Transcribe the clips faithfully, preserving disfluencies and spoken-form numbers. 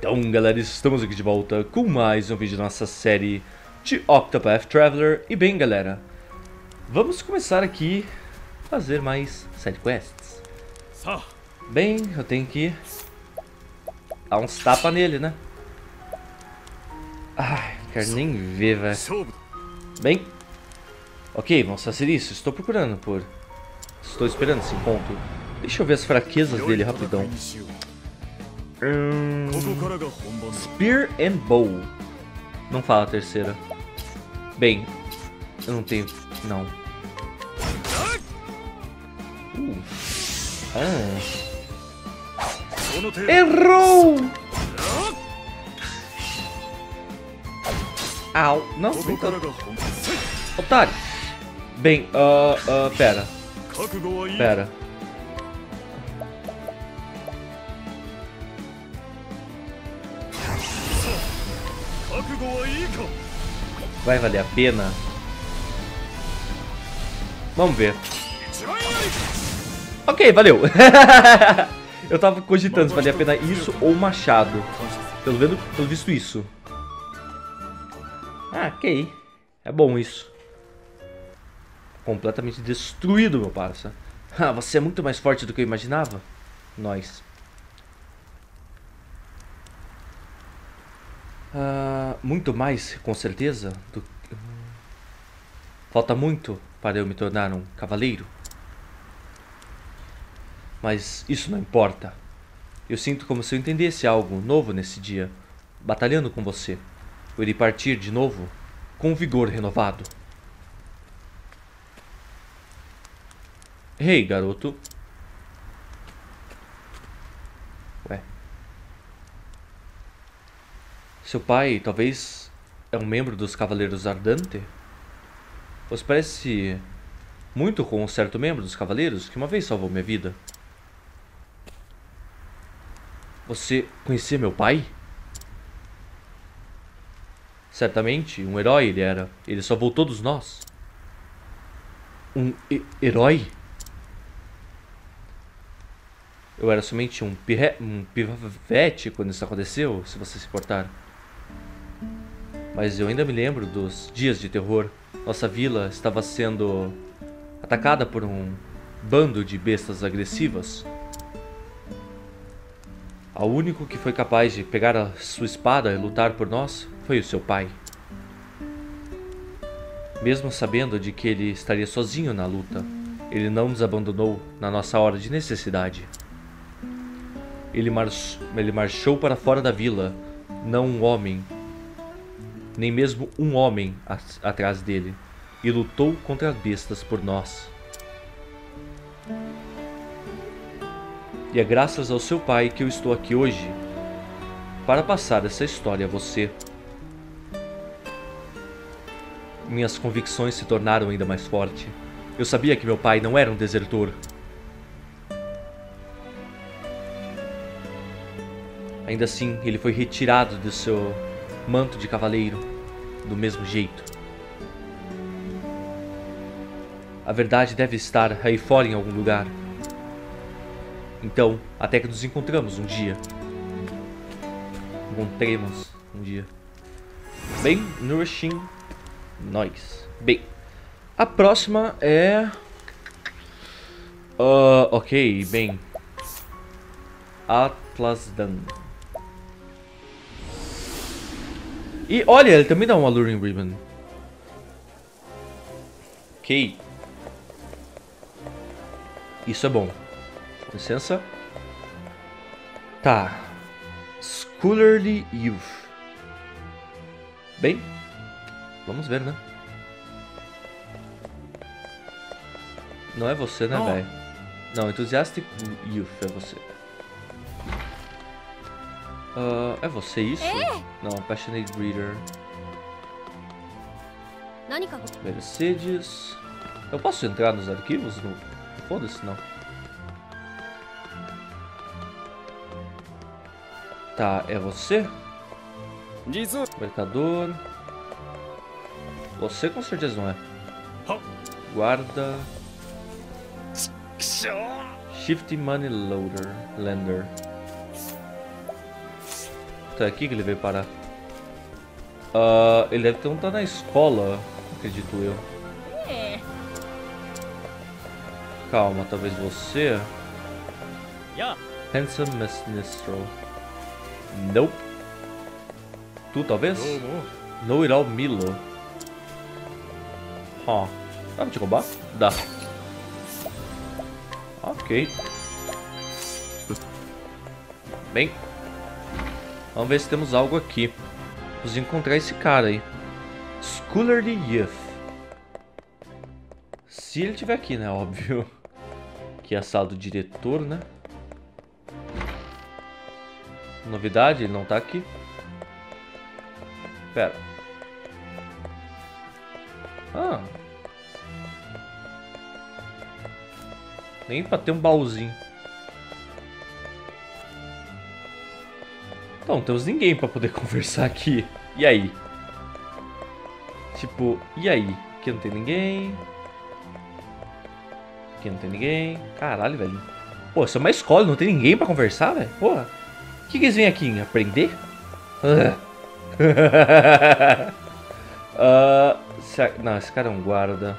Então, galera, estamos aqui de volta com mais um vídeo da nossa série de Octopath Traveler. E bem, galera, vamos começar aqui a fazer mais side quests. Bem, eu tenho que dar uns tapas nele, né? Ai, não quero nem ver, velho. Bem, ok, vamos fazer isso. Estou procurando por... Estou esperando esse encontro. Deixa eu ver as fraquezas dele rapidão. Hum, Spear and Bow. Não fala a terceira. Bem, eu não tenho... Não. Uh. Ah. Errou! Au. Não, não tá. Otário. Bem, uh, uh, pera. Pera. Vai valer a pena? Vamos ver. Ok, valeu. Eu tava cogitando se valia a pena isso ou machado. Pelo, vendo, pelo visto isso. Ah, ok. É bom isso. Completamente destruído, meu parça. Ah, você é muito mais forte do que eu imaginava. Nós. Uh, muito mais, com certeza. Do... Falta muito para eu me tornar um cavaleiro. Mas isso não importa. Eu sinto como se eu entendesse algo novo nesse dia. Batalhando com você, eu irei partir de novo com um vigor renovado. Ei, garoto. Ué. Seu pai, talvez, é um membro dos Cavaleiros Ardente? Você parece muito com um certo membro dos Cavaleiros que uma vez salvou minha vida. Você conhecia meu pai? Certamente, um herói ele era. Ele salvou todos nós. Um herói? Eu era somente um, pirre um pivete quando isso aconteceu, se você se importar. Mas eu ainda me lembro dos dias de terror. Nossa vila estava sendo atacada por um bando de bestas agressivas. O único que foi capaz de pegar a sua espada e lutar por nós foi o seu pai. Mesmo sabendo de que ele estaria sozinho na luta, ele não nos abandonou na nossa hora de necessidade. Ele, march... ele marchou para fora da vila, não um homem, nem mesmo um homem atrás dele, e lutou contra bestas por nós. E é graças ao seu pai que eu estou aqui hoje, para passar essa história a você. Minhas convicções se tornaram ainda mais fortes. Eu sabia que meu pai não era um desertor. Ainda assim, ele foi retirado do seu manto de cavaleiro, do mesmo jeito. A verdade deve estar aí fora em algum lugar. Então, até que nos encontramos um dia. Encontremos um dia. Bem, Nourishing Nós. Bem, a próxima é... Uh, ok, bem. Atlasdan. E olha, ele também dá um Alluring Ribbon. Ok. Isso é bom. Com licença. Tá. Scholarly Youth. Bem, vamos ver, né? Não é você, né, velho? Não, Enthusiastic Youth é você. Uh, é você isso? É. Não, Passionate Reader. Mercedes. Eu posso entrar nos arquivos? No... Foda-se, não. Tá, é você? Mercador. Você com certeza não é. Guarda. Shifty Money Loader. Lender. fato é aqui que ele veio parar. Uh, ele deve ter um tá na escola, acredito eu. Calma, talvez você. Handsome Miss Minstrel. Nope. Tu talvez? Know It All Milo. Ó. Huh. Dá pra te roubar? Dá. Ok. Bem. Vamos ver se temos algo aqui. Vamos encontrar esse cara aí. Scholarly Youth. Se ele estiver aqui, né? Óbvio. Aqui é a sala do diretor, né? Novidade, ele não tá aqui. Pera. Ah. Nem pra ter um baúzinho. Então, não temos ninguém pra poder conversar aqui. E aí? Tipo, e aí? Aqui não tem ninguém. Aqui não tem ninguém. Caralho, velho. Pô, isso é uma escola, não tem ninguém pra conversar, velho? Porra. O que, que eles vêm aqui? Aprender? Uh. uh, se, não, esse cara é um guarda.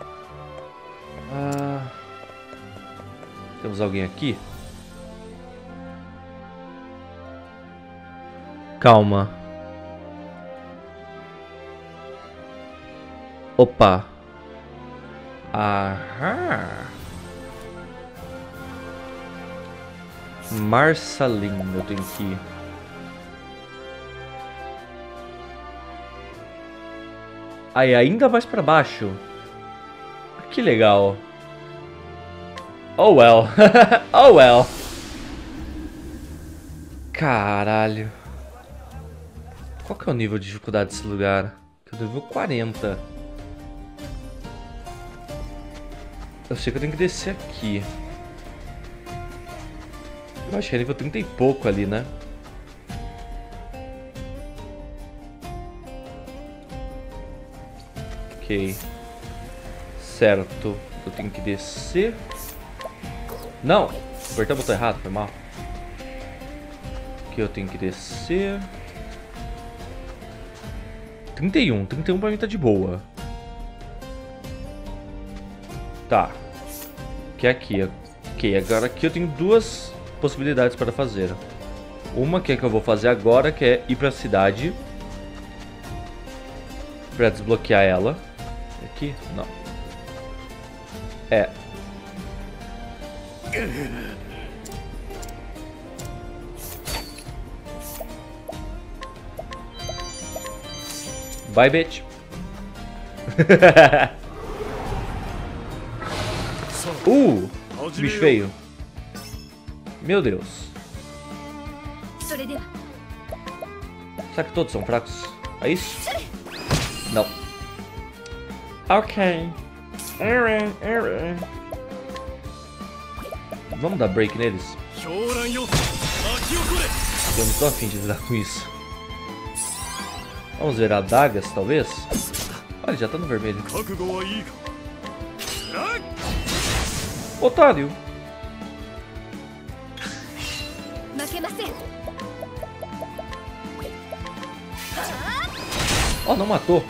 Uh, temos alguém aqui? Calma. Opa. Aham. Marceline, eu tenho que ir. Aí, ainda mais pra baixo. Que legal. Oh well. Oh well. Caralho. Qual que é o nível de dificuldade desse lugar? Que é o nível quarenta. Eu sei que eu tenho que descer aqui. Eu acho que é nível trinta e pouco ali, né? Ok. Certo. Eu tenho que descer. Não! Apertei o botão errado, foi mal. Aqui eu tenho que descer. trinta e um. trinta e um pra mim tá de boa. Tá. Que é aqui. Ok, agora aqui eu tenho duas possibilidades para fazer. Uma que é que eu vou fazer agora, que é ir pra cidade. Pra desbloquear ela. Aqui? Não. É. Bye, bitch. uh! Bicho feio. Meu Deus. Será que todos são fracos? É isso? Não. Ok. Vamos dar break neles? Eu não tô afim de lidar com isso. Vamos ver adagas, talvez? Olha, já tá no vermelho. Otário! Oh, não matou.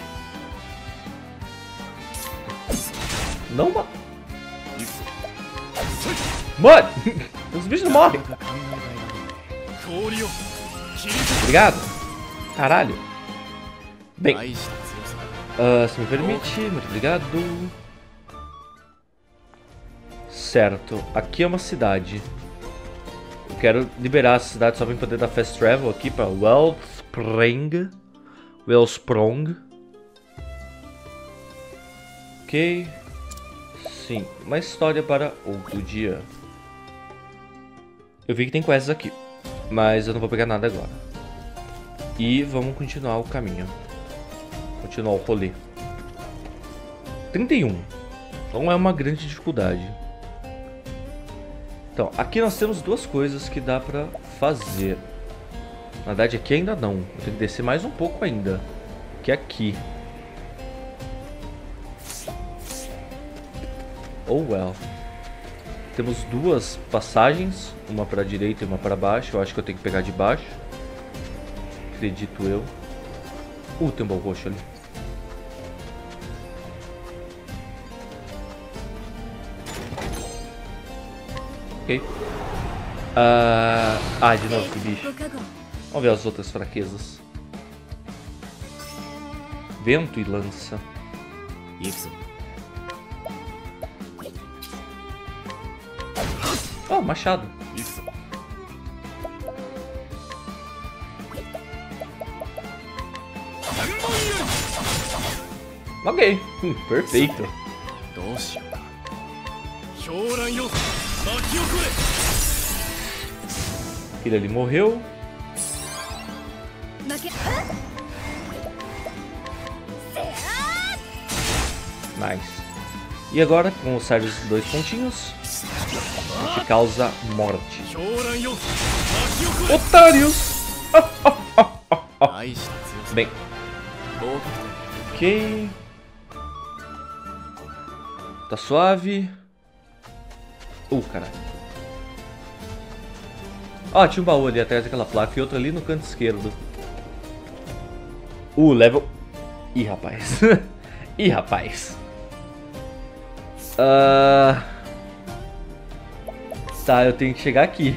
Não matou. Mano! Os bichos não morrem. Obrigado. Caralho. Bem. Uh, se me permite, muito obrigado. Certo. Aqui é uma cidade. Eu quero liberar a cidade só pra poder dar fast travel aqui pra Wellspring. Wellsprung. Ok. Sim, uma história para outro dia. Eu vi que tem quests aqui, mas eu não vou pegar nada agora. E vamos continuar o caminho. Continuar o rolê. trinta e um. Não é uma grande dificuldade. Então, aqui nós temos duas coisas que dá pra fazer. Na verdade, aqui ainda não. Eu tenho que descer mais um pouco ainda. Que é aqui. Oh well. Temos duas passagens. Uma pra direita e uma pra baixo. Eu acho que eu tenho que pegar de baixo. acredito eu. Uh, tem um baú roxo ali. Ok. Uh, ah, de novo que bicho. Vamos ver as outras fraquezas. Vento e lança. Oh, machado. Ok, hum, perfeito. Ele ali morreu. Nice. E agora, com o Sirius dois pontinhos, a gente causa morte. Otários! Ah, ah, ah, ah, ah. Bem. Ok. Tá suave. Uh, caralho. Ó, oh, tinha um baú ali atrás daquela placa e outro ali no canto esquerdo. Uh, level... Ih, rapaz. Ih, rapaz. Uh... Tá, eu tenho que chegar aqui.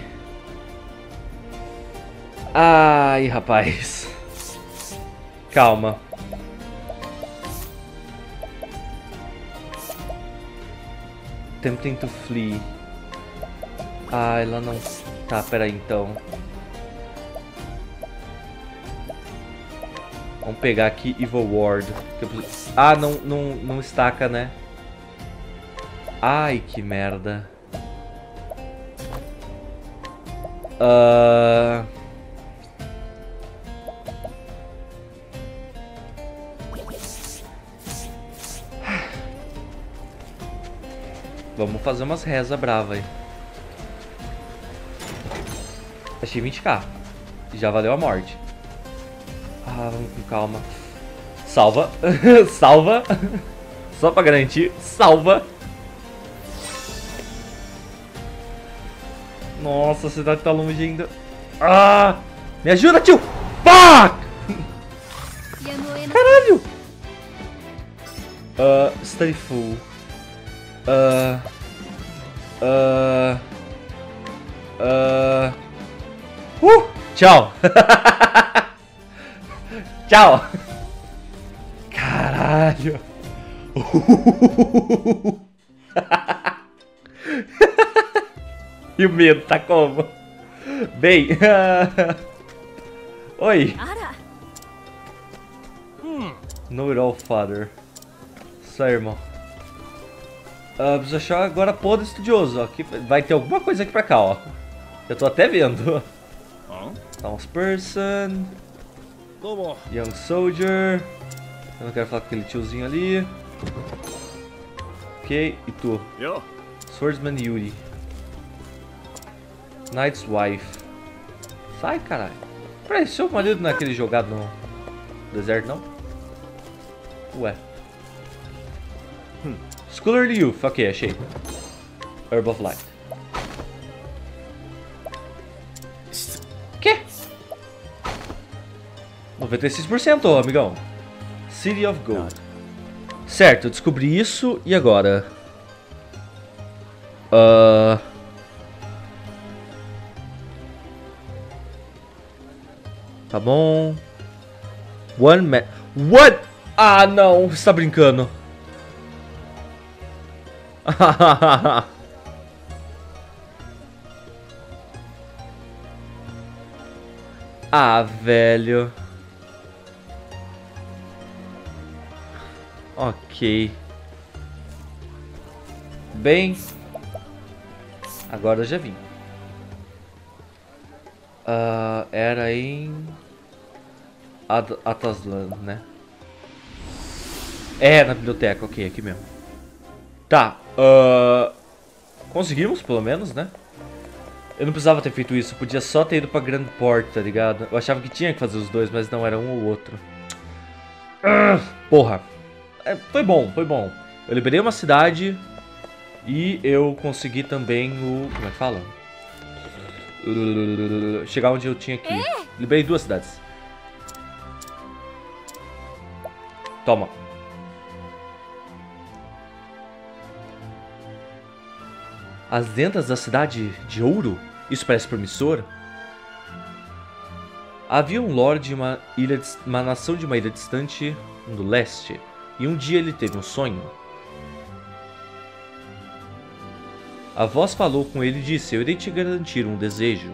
Ai, rapaz. Calma. Tempting to flee. Ah, ela não... Tá, peraí então. Vamos pegar aqui Evil Ward. Ah, não, não, não estaca, né? Ai, que merda. Uh... Vamos fazer umas rezas bravas aí. Achei vinte k. Já valeu a morte. Ah, vamos com calma. Salva. Salva. Só pra garantir. Salva. Nossa, a cidade tá longe ainda. Ah! Me ajuda, tio! Fuck! Caralho! Uh, study full. Uh... Uh... Uh... Uh! Tchau! Tchau! Caralho! E o medo tá como? Bem... Oi! Know it all, father. Só, irmão. Uh, preciso achar agora podre estudioso, ó. Aqui vai ter alguma coisa aqui pra cá, ó. Eu tô até vendo. Townsperson. Young Soldier. Eu não quero falar com aquele tiozinho ali. Ok, e tu? Swordsman Yuri. Knight's Wife. Sai, caralho. Peraí, seu marido não é aquele jogado no deserto, não? Ué. Hmm. Scholarly Youth, ok, achei. Herb of Light. Que? noventa e seis por cento, amigão. City of Gold. Certo, eu descobri isso. E agora? Uh... Tá bom. One man... What? Ah, não. Você tá brincando. Ah, velho. Ok. Bem. Agora eu já vim. Uh, era em... At Ataslan, né? É, na biblioteca. Ok, aqui mesmo. Tá. Uh, conseguimos, pelo menos, né? Eu não precisava ter feito isso. Eu podia só ter ido pra Grand Port, tá ligado? Eu achava que tinha que fazer os dois, mas não, era um ou outro. Uh, porra. É, foi bom, foi bom. Eu liberei uma cidade e eu consegui também o... Como é que fala? Chegar onde eu tinha que ir. Liberei duas cidades. Toma. As lendas da cidade de ouro? Isso parece promissor. Havia um lord em uma, ilha, uma nação de uma ilha distante do leste. E um dia ele teve um sonho. A voz falou com ele e disse: eu irei te garantir um desejo.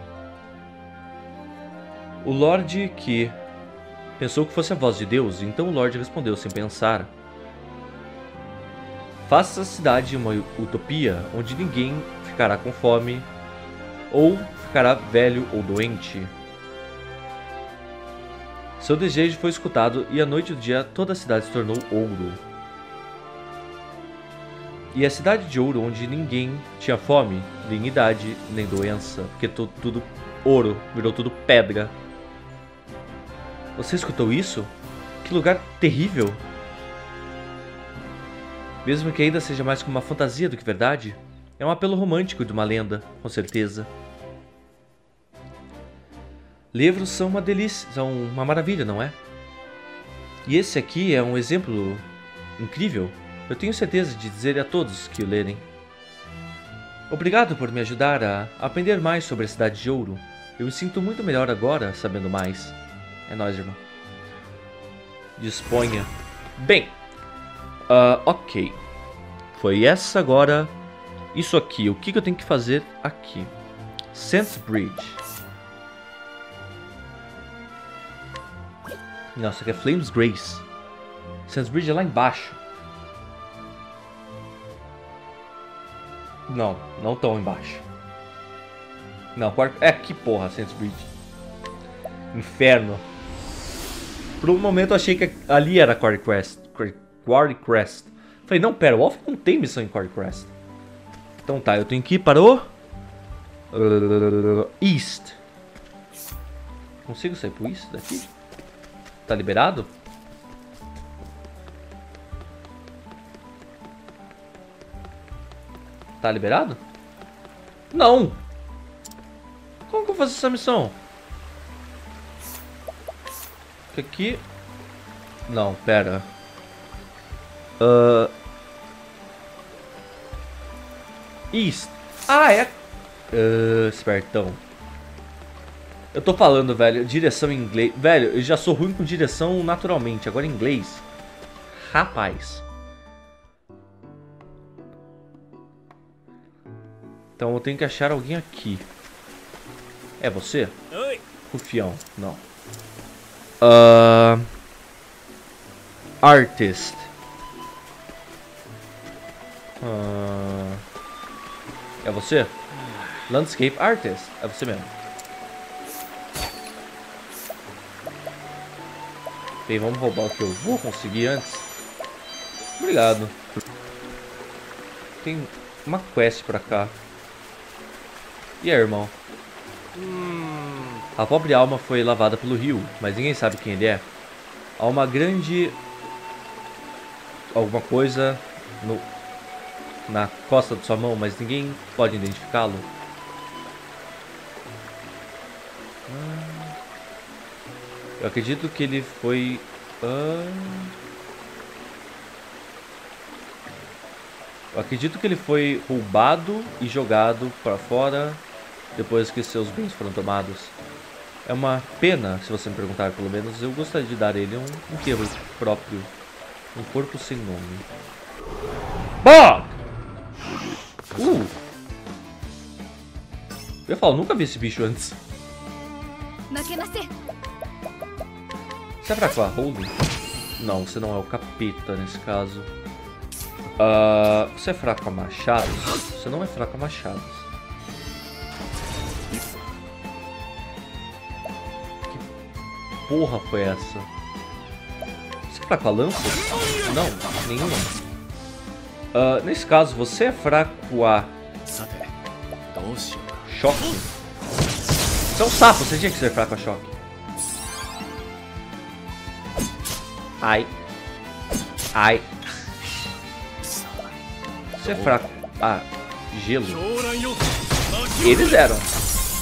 O lord que pensou que fosse a voz de Deus, então o lord respondeu sem pensar: faça a cidade uma utopia onde ninguém ficará com fome ou ficará velho ou doente. Seu desejo foi escutado e à noite do dia toda a cidade se tornou ouro. E a cidade de ouro onde ninguém tinha fome, nem idade, nem doença, porque tudo, tudo ouro, virou tudo pedra. Você escutou isso? Que lugar terrível! Mesmo que ainda seja mais como uma fantasia do que verdade, é um apelo romântico de uma lenda, com certeza. Livros são uma delícia, são uma maravilha, não é? E esse aqui é um exemplo incrível. Eu tenho certeza de dizer a todos que o lerem. Obrigado por me ajudar a aprender mais sobre a Cidade de Ouro. Eu me sinto muito melhor agora, sabendo mais. É nóis, irmão. Disponha. Bem, uh, ok. Foi essa agora. Isso aqui, o que eu tenho que fazer aqui? Sands Bridge. Nossa, aqui é Flames Grace. Sands Bridge é lá embaixo. Não, não tão embaixo. Não, quarto... É aqui, porra, Sands Bridge. Inferno. Por um momento eu achei que ali era Quarry Crest. Quarry Crest. Falei, não, pera, o Wolf não tem missão em Quarry Crest. Então tá, eu tenho que ir para o... East. Consigo sair pro East daqui? Tá liberado? Tá liberado? Não! Como que eu faço essa missão? Aqui... Não, pera. Uh... East. Ah, é... Uh, espertão. Eu tô falando, velho, direção em inglês. Velho, eu já sou ruim com direção naturalmente. Agora em inglês. Rapaz. Então eu tenho que achar alguém aqui. É você? Rufião, não. Uh... Artist. Uh... É você? Landscape Artist. É você mesmo. Bem, vamos roubar o que eu vou conseguir antes. Obrigado. Tem uma quest pra cá. E aí, irmão? A pobre alma foi lavada pelo rio, mas ninguém sabe quem ele é. Há uma grande... alguma coisa no... na costa de sua mão, mas ninguém pode identificá-lo. Eu acredito que ele foi... Uh... Eu acredito que ele foi roubado e jogado para fora depois que seus bens foram tomados. É uma pena, se você me perguntar, pelo menos. Eu gostaria de dar ele um enterro próprio. Um corpo sem nome. Bog! Uh! Eu falo, nunca vi esse bicho antes. Você é fraco a holding? Não, você não é o capeta nesse caso. Uh, você é fraco a machados? Você não é fraco a machados. Que porra foi essa? Você é fraco a lança? Não, nenhuma. Uh, nesse caso, você é fraco a choque? Você é um sapo, você tinha que ser fraco a choque. Ai. Ai. Você é fraco. Ah, gelo. Eles eram.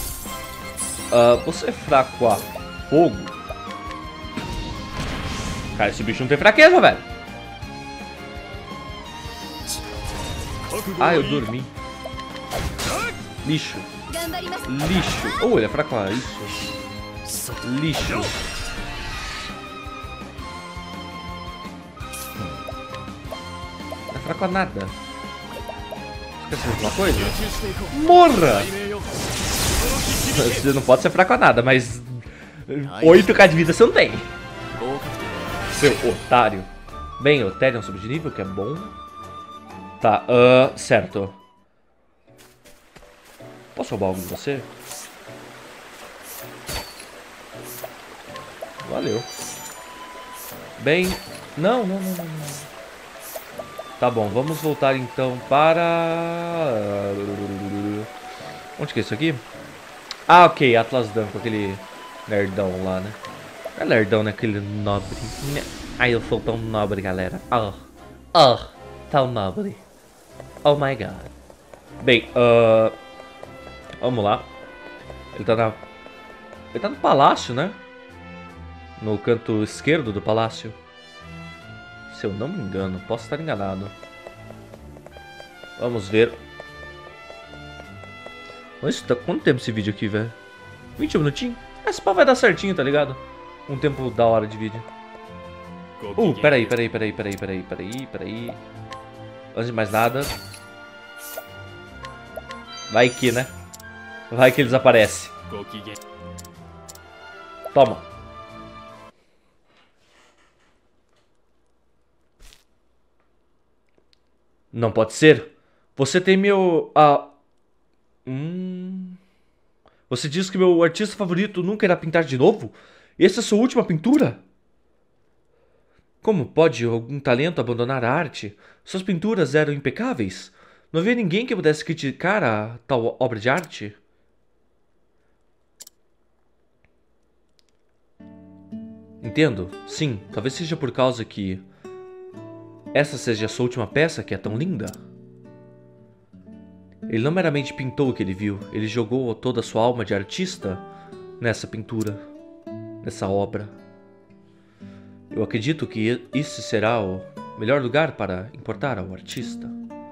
Uh, você é fraco a fogo? Cara, esse bicho não tem fraqueza, velho. Ah, eu dormi. Lixo. Lixo. Oh, ele é fraco a isso. Lixo. Não é fraco a nada. Esqueceu de uma coisa? Morra! Você não pode ser fraco a nada, mas oito K de vida você não tem. Seu otário. Bem, o Therion sobe de nível, que é bom. Tá, uh, certo. Posso roubar algo de você? Valeu. Bem... Não, não, não, não, não. Tá bom, vamos voltar então para... Onde que é isso aqui? Ah, ok, Atlas Dam, com aquele nerdão lá, né? Não é nerdão, né? Aquele nobre. Ai, eu sou tão nobre, galera. Oh, oh, tão nobre. Oh my god. Bem, uh, vamos lá. Ele tá na... Ele tá no palácio, né? No canto esquerdo do palácio. Se eu não me engano, posso estar enganado. Vamos ver. Mas tá... Quanto tempo esse vídeo aqui, velho? vinte minutinhos? Esse pau vai dar certinho, tá ligado? Um tempo da hora de vídeo. Uh, peraí, peraí, peraí, peraí, peraí, peraí, peraí. Antes de mais nada. Vai que, né? Vai que eles aparecem. Toma. Não pode ser. Você tem meu... Ah... Hum... Você disse que meu artista favorito nunca irá pintar de novo? Essa é a sua última pintura? Como pode algum talento abandonar a arte? Suas pinturas eram impecáveis. Não havia ninguém que pudesse criticar a tal obra de arte? Entendo. Sim, talvez seja por causa que... essa seja a sua última peça que é tão linda. Ele não meramente pintou o que ele viu, ele jogou toda a sua alma de artista nessa pintura, nessa obra. Eu acredito que isso será o melhor lugar para importar ao artista.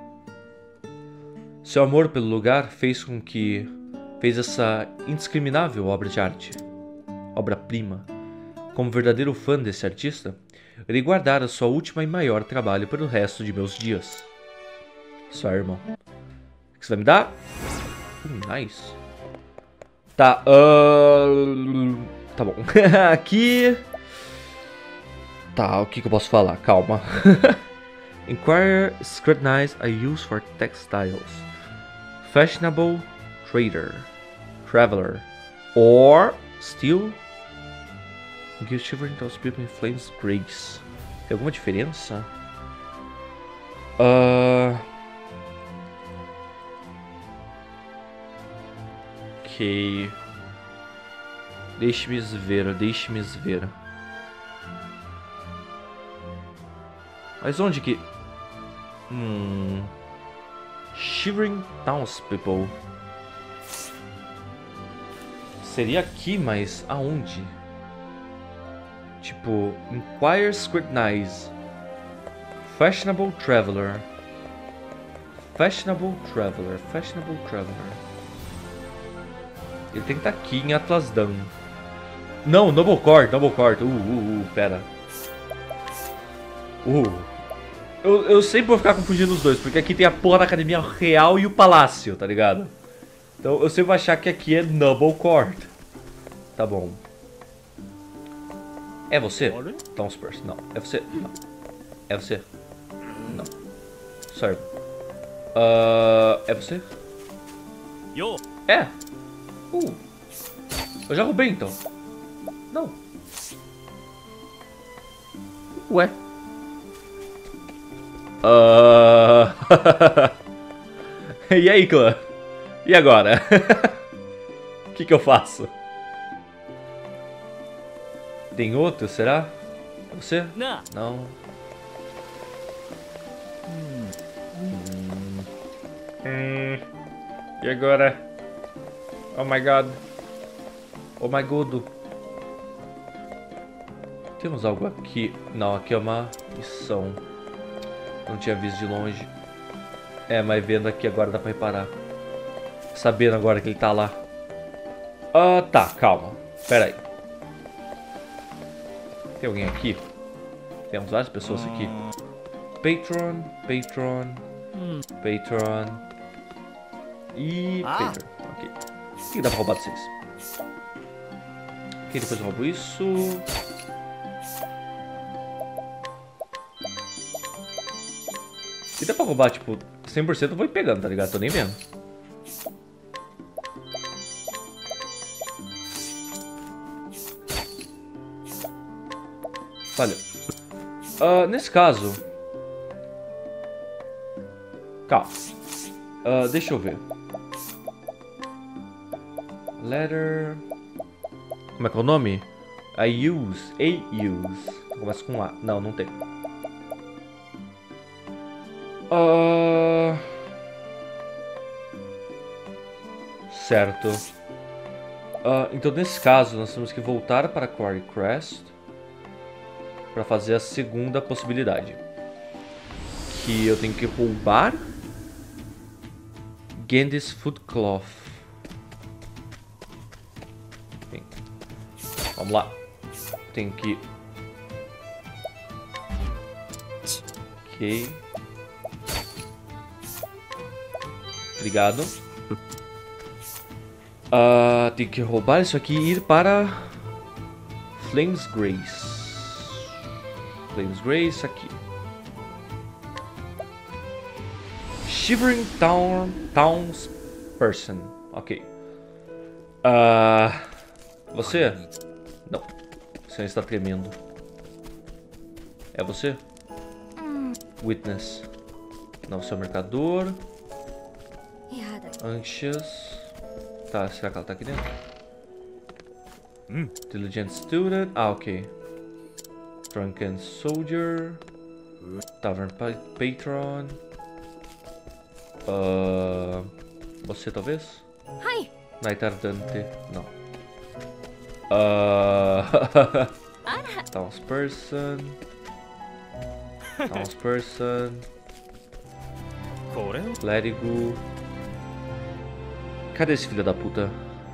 Seu amor pelo lugar fez com que fez essa indiscriminável obra de arte, obra-prima. Como verdadeiro fã desse artista, irei guardar a sua última e maior trabalho para o resto de meus dias. Só, irmão. O que você vai me dar? Uh, nice. Tá, uh... tá bom. Aqui... Tá, o que, que eu posso falar? Calma. Inquire, scrutinize, I use for textiles. Fashionable, trader, traveler, or still... Give shivering those people in flames grace. Tem alguma diferença? Uh... Ok. Deixe-me ver, deixe-me ver. Mas onde que... Hum... Shivering Townspeople. Seria aqui, mas aonde? Tipo, Inquire, Scrutinize. Fashionable Traveler. Fashionable Traveler. Fashionable Traveler. Ele tem que estar aqui em Atlas Dam. Não, Noble Court, Noble Court. Uh, uh, uh, pera. Uh. Eu, eu sempre vou ficar confundindo os dois, porque aqui tem a porra da Academia Real e o Palácio, tá ligado? Então eu sempre vou achar que aqui é Noble Court. Tá bom. É você? Tom Spurs. Não. É você? Não. É você? Não. Sorry. Uh, é você? É. Uh. Eu já roubei então. Não. Ué. Uh... E aí, clã? E agora? O que que eu faço? Tem outro, será? É você? Não. Não. Hum. Hum. E agora? Oh my god. Oh my god. temos algo aqui. Não, aqui é uma missão. Não tinha visto de longe. É, mas vendo aqui agora dá pra reparar. Sabendo agora que ele tá lá. Ah, tá, calma. Pera aí. Tem alguém aqui? Temos várias pessoas aqui. Patron, Patron, Patron e Patron. Ok. O que dá pra roubar de vocês? Ok, depois eu roubo isso. Se dá pra roubar, tipo, cem por cento eu vou ir pegando, tá ligado? Tô nem vendo. Valeu. Uh, nesse caso... Calma. Uh, deixa eu ver. Letter... Como é que é o nome? I use. A use. Começa com A. Não, não tem. Uh... Certo. Uh, então, nesse caso, nós temos que voltar para Quarry Crest para fazer a segunda possibilidade. Que eu tenho que roubar Gendy's Foot Cloth. Bem, vamos lá. Tenho que... Ok. Obrigado. Uh, tem que roubar isso aqui e ir para Flames Grace. Flames Grace aqui. Shivering Town Towns Person. Ok. Uh, você? Não. Você está tremendo. É você? Witness. Não, seu mercador. Anxious. Tá, será que ela tá aqui dentro? Hum. Diligent Student. Ah, ok. Drunken Soldier. Tavern pa Patron. Uh, você talvez? Hi. Night Ardente. Não. Uh, Townsperson. Townsperson. Clérigo. Cadê esse filho da puta?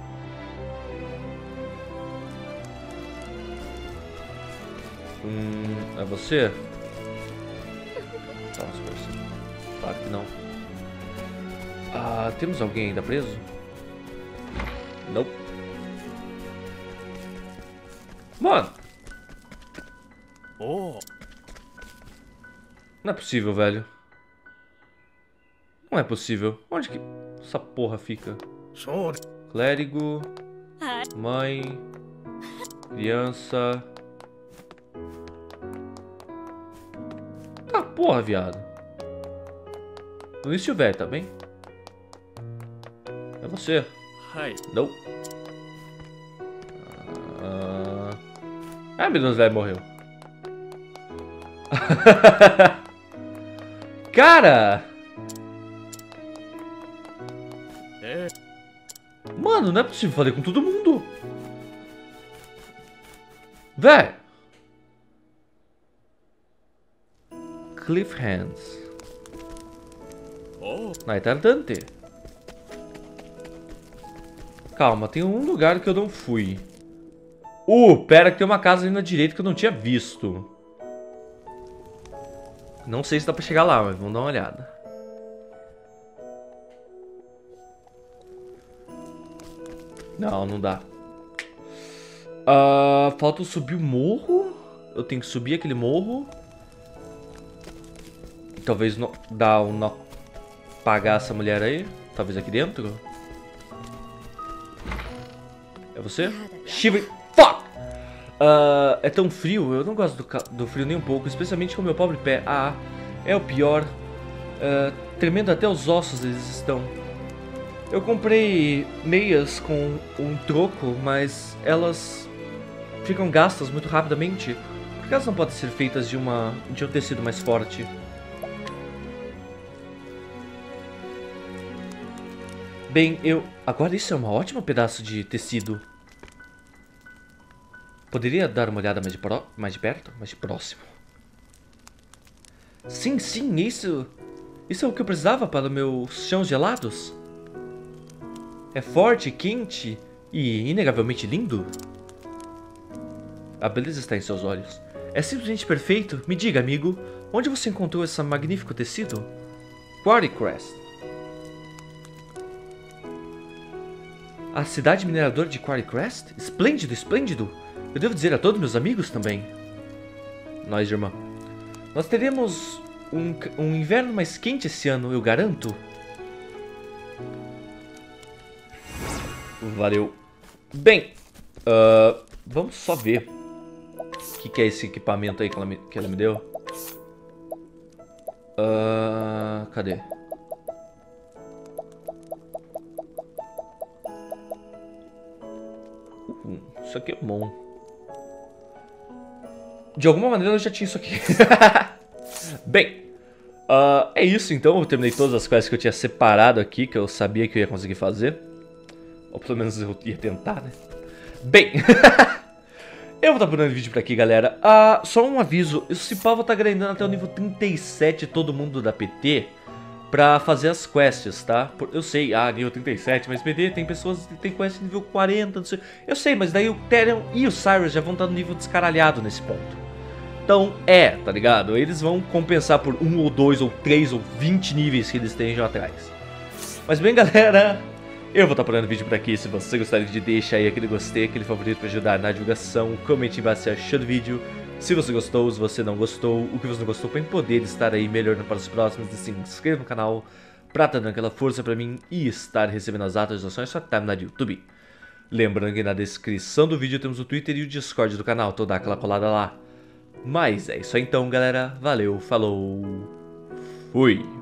Hum, é você? Townsperson. Claro que não. Ah, temos alguém ainda preso? Não. Mano. Oh. Não é possível, velho. Não é possível. Onde que essa porra fica? Clérigo. Mãe. Criança. Tá, porra, viado. No início, velho, tá bem? É você? Não. Ah, ah meu Deus, velho, morreu. Cara! Mano, não é possível, falei com todo mundo. Véi. Cliff Hands. Oh. Night Ardente. Calma, tem um lugar que eu não fui. Uh, pera que tem uma casa ali na direita que eu não tinha visto. Não sei se dá pra chegar lá, mas vamos dar uma olhada. Não, não dá. Uh, falta eu subir o morro. Eu tenho que subir aquele morro. Talvez no, dar um nó. Pagar essa mulher aí. Talvez aqui dentro. É você? Shiver. Fuck! Uh, é tão frio. Eu não gosto do, do frio nem um pouco. Especialmente com o meu pobre pé. Ah, é o pior. Uh, tremendo até os ossos eles estão. Eu comprei meias com um troco, mas elas ficam gastas muito rapidamente. Por que elas não podem ser feitas de, uma, de um tecido mais forte? Bem, eu... Agora isso é um ótimo pedaço de tecido. Poderia dar uma olhada mais de, pro... mais de perto? Mais de próximo. Sim, sim, isso... Isso é o que eu precisava para meus chãos gelados? É forte, quente e inegavelmente lindo? A beleza está em seus olhos. É simplesmente perfeito. Me diga, amigo, onde você encontrou esse magnífico tecido? Quarry Crest. A cidade mineradora de Quarry Crest? Esplêndido, esplêndido. Eu devo dizer a todos meus amigos também. Nós, irmã. Nós teremos um, um inverno mais quente esse ano, eu garanto. Valeu. Bem, uh, vamos só ver o que, que é esse equipamento aí que ela me, que ela me deu. Uh, cadê? Uh, isso aqui é bom. De alguma maneira eu já tinha isso aqui. Bem, uh, é isso então. Eu terminei todas as quests que eu tinha separado aqui, que eu sabia que eu ia conseguir fazer. Ou pelo menos eu ia tentar, né? Bem, eu vou estar parando o vídeo por aqui, galera. Uh, só um aviso, esse pau vai estar grindando até o nível trinta e sete todo mundo da P T pra fazer as quests, tá? Eu sei, ah, nível trinta e sete, mas P T tem pessoas que tem quest nível quarenta, não sei. Eu sei, mas daí o Therion e o Cyrus já vão estar no nível descaralhado nesse ponto. Então, é, tá ligado? Eles vão compensar por um ou dois ou três ou vinte níveis que eles estejam atrás. Mas bem, galera, eu vou estar parando o vídeo por aqui. Se você gostaria de deixar aí aquele gostei, aquele favorito para ajudar na divulgação, comente embaixo se achou do vídeo. Se você gostou, se você não gostou, o que você não gostou, para poder estar aí melhorando para os próximos, e se inscreva no canal para estar dando aquela força para mim e estar recebendo as atualizações só time na YouTube. Lembrando que na descrição do vídeo temos o Twitter e o Discord do canal, então dá aquela colada lá. Mas é isso aí então, galera. Valeu, falou, fui!